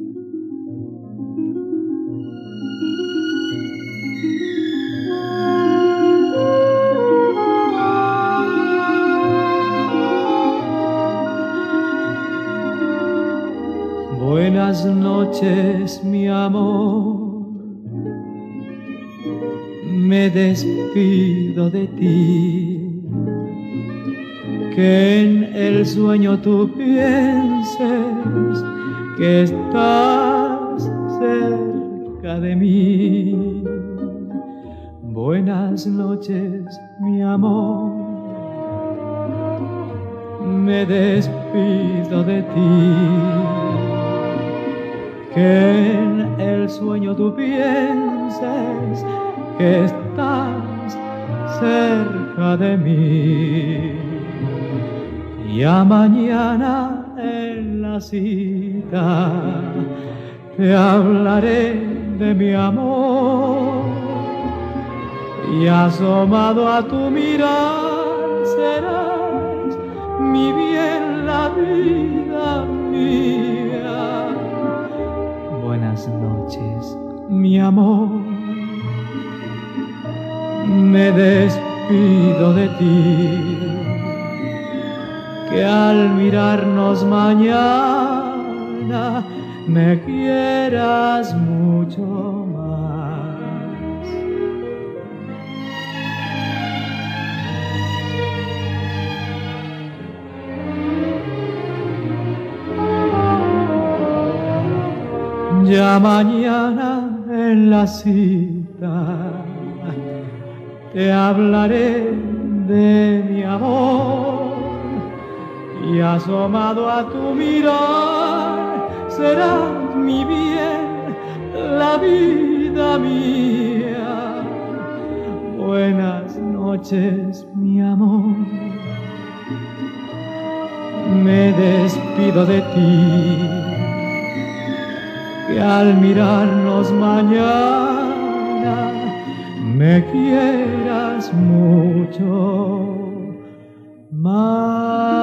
Buenas noches, mi amor, me despido de ti, que en el sueño tú pienses que estás cerca de mí. Buenas noches, mi amor, me despido de ti, que en el sueño tú pienses que estás cerca de mí. Ya mañana en la cita te hablaré de mi amor, y asomado a tu mirar serás mi bien, la vida mía. Buenas noches, mi amor, me despido de ti, que al mirarnos mañana me quieras mucho más. Ya mañana en la cita te hablaré de mi amor, y asomado a tu mirar será mi bien, la vida mía. Buenas noches, mi amor, me despido de ti, que al mirarnos mañana me quieras mucho más.